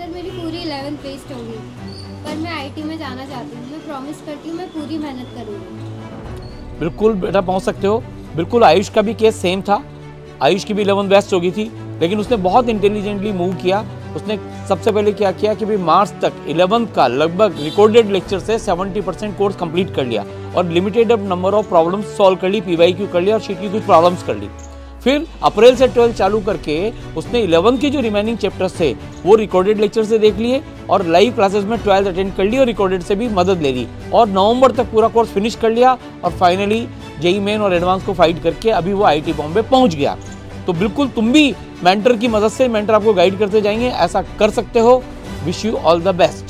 Sir मेरी पूरी 11th waste हो गई, पर मैं आईटी में जाना चाहती हूँ। मैं प्रॉमिस करती हूँ मैं पूरी मेहनत करूँगी। बिल्कुल बेटा पहुंच सकते हो। बिल्कुल आयुष का भी केस सेम था। आयुष की भी 11th वेस्ट हो गई थी, लेकिन उसने बहुत इंटेलिजेंटली मूव किया। उसने सबसे पहले क्या किया कि भाई मार्च तक 11th का लगभग रिकॉर्डेड लेक्चर से 70% कोर्स कंप्लीट कर लिया और limited number of problems solve कर ली, पीवाईक्यू कर लिया और शीट की कुछ प्रॉब्लम्स कर ली। फिर अप्रैल से 12 चालू करके उसने 11th के जो रिमेनिंग चैप्टर्स थे वो रिकॉर्डेड लेक्चर से देख लिए और लाइव क्लासेस में 12th अटेंड कर ली और रिकॉर्डेड से भी मदद ले ली और नवंबर तक पूरा कोर्स फिनिश कर लिया और फाइनली जेईई मेन और एडवांस को फाइट करके अभी वो आईटी बॉम्बे पहुंच गया। तो बिल्कुल तुम भी मेंटर की मदद से, मेंटर आपको गाइड करते जाएंगे, ऐसा कर सकते हो। Wish you all the best.